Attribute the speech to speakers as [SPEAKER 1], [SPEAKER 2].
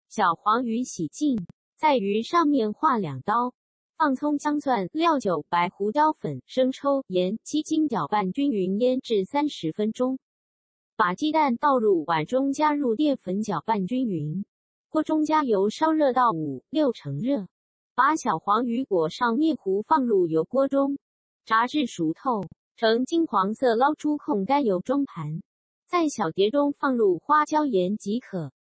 [SPEAKER 1] 小黄鱼洗净，在鱼上面划2刀，放葱姜蒜料酒白胡椒粉生抽盐鸡精搅拌均匀腌制30分钟。把鸡蛋倒入碗中，加入淀粉搅拌均匀。锅中加油烧热到5-6成热，把小黄鱼裹上面糊放入油锅中，炸至熟透，呈金黄色捞出控干油装盘，在小碟中放入花椒盐即可。